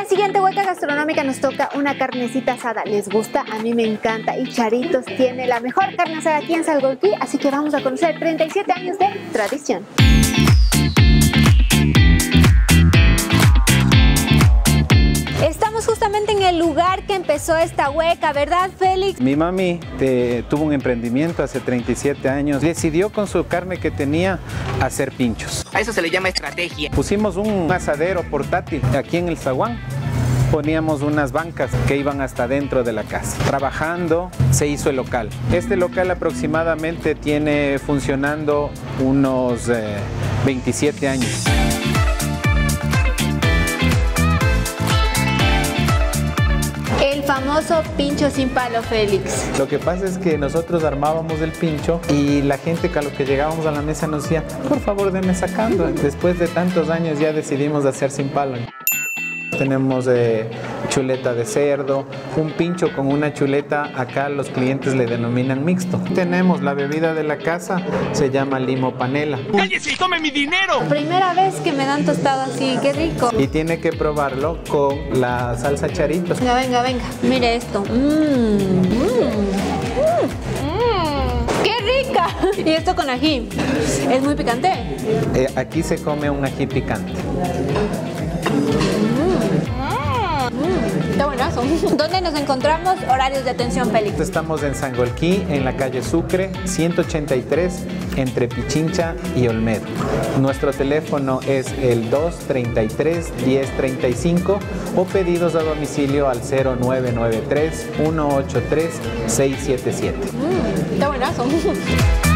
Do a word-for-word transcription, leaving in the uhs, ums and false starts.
siguiente hueca gastronómica nos toca una carnecita asada. ¿Les gusta? A mí me encanta. Y Charitos tiene la mejor carne asada aquí en Salgolquí, así que vamos a conocer treinta y siete años de tradición. Estamos justamente en el lugar que empezó esta hueca, ¿verdad, Félix? Mi mami eh, tuvo un emprendimiento hace treinta y siete años. Decidió con su carne que tenía hacer pinchos. A eso se le llama estrategia. Pusimos un asadero portátil aquí en el zaguán. Poníamos unas bancas que iban hasta dentro de la casa. Trabajando se hizo el local. Este local aproximadamente tiene funcionando unos eh, veintisiete años. El famoso pincho sin palo, Félix. Lo que pasa es que nosotros armábamos el pincho y la gente que a lo que llegábamos a la mesa nos decía, por favor, denme sacando. Después de tantos años ya decidimos hacer sin palo. Tenemos eh, chuleta de cerdo, un pincho con una chuleta, acá los clientes le denominan mixto. Tenemos la bebida de la casa, se llama limo panela. ¡Cállese y tome mi dinero! Primera vez que me dan tostado así, qué rico. Y tiene que probarlo con la salsa Charitos. Venga, venga, venga, mire esto. Mmm, mmm, mmm, ¡qué rica! Y esto con ají, ¿es muy picante? Eh, aquí se come un ají picante. Está buenazo. ¿Dónde nos encontramos? Horarios de atención, Félix. Estamos en Salgolquí, en la calle Sucre, ciento ochenta y tres, entre Pichincha y Olmedo. Nuestro teléfono es el dos treinta y tres, diez treinta y cinco o pedidos a domicilio al cero nueve nueve tres, uno ocho tres, seis siete siete. Mm, está buenazo.